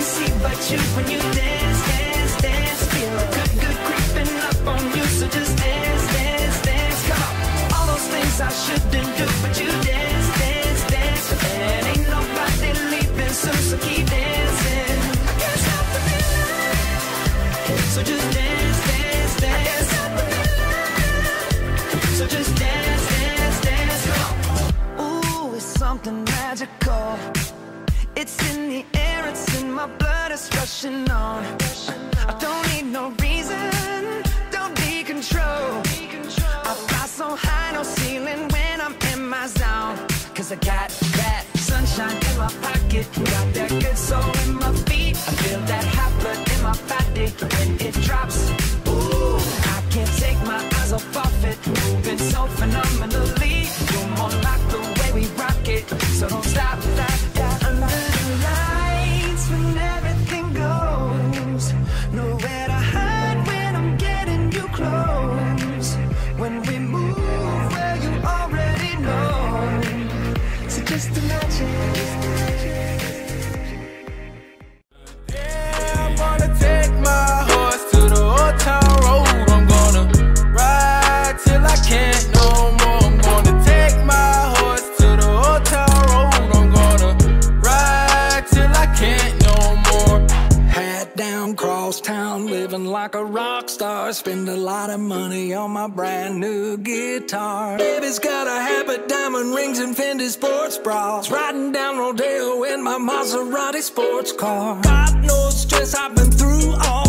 see but you when you dance, dance, dance. Feel good, good creeping up on you, so just dance, dance, dance. Come on, all those things I shouldn't do, but you dance, dance, dance. And ain't nobody leaving soon, so keep dancing. I can't stop the feeling, so just dance, dance, dance. I can't stop the feeling, so just dance, dance, dance. Come on. Ooh, it's something magical. It's in the air, it's in my blood, it's rushing on. I don't need no reason, don't need control. I fly so high, no ceiling when I'm in my zone. Cause I got that sunshine in my pocket, got that good soul in my feet. I feel that hot blood in my body when it drops. Ooh, I can't take my eyes off of it, moving so phenomenally. You're more like the way we rock it, so don't stop that. Under the lights when everything goes, nowhere to hide when I'm getting you close. When we move where you already know, so just imagine. Yeah, I'm gonna take my horse to the old town road. I'm gonna ride till I can't no more. I'm gonna take my horse to the old town road. I'm gonna ride till I can't no more. Hat down, cross town, living like a rock star. Spend a lot of money on my brand new guitar. Baby's got a habit, diamond rings and Fendi sports bras. Riding down Rodeo in my Maserati sports car. God knows stress I've been through all